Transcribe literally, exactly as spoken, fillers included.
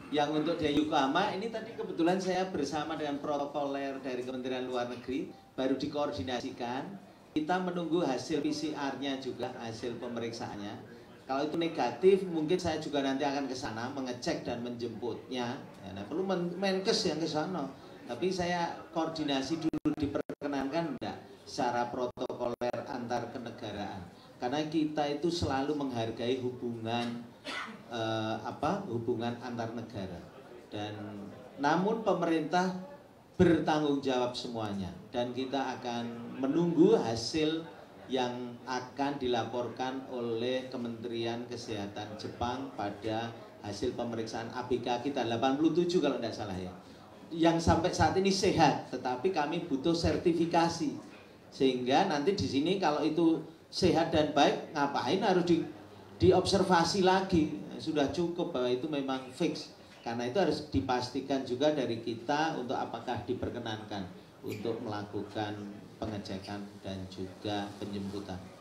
Yang untuk di Yokohama ini tadi kebetulan saya bersama dengan protokoler dari Kementerian Luar Negeri baru dikoordinasikan. Kita menunggu hasil P C R-nya juga, hasil pemeriksaannya. Kalau itu negatif, mungkin saya juga nanti akan ke sana mengecek dan menjemputnya. Ya, nah, perlu Menkes yang ke sana. Tapi saya koordinasi dulu, diperkenankan enggak secara protokoler antar kenegaraan. Karena kita itu selalu menghargai hubungan eh, apa hubungan antar negara. Dan namun pemerintah bertanggung jawab semuanya dan kita akan menunggu hasil yang akan dilaporkan oleh Kementerian Kesehatan Jepang pada hasil pemeriksaan A B K kita delapan puluh tujuh kalau tidak salah ya. Yang sampai saat ini sehat, tetapi kami butuh sertifikasi. Sehingga nanti di sini kalau itu sehat dan baik, ngapain harus di, diobservasi lagi? Sudah cukup bahwa itu memang fix. Karena itu harus dipastikan juga dari kita untuk apakah diperkenankan untuk melakukan pengecekan dan juga penjemputan.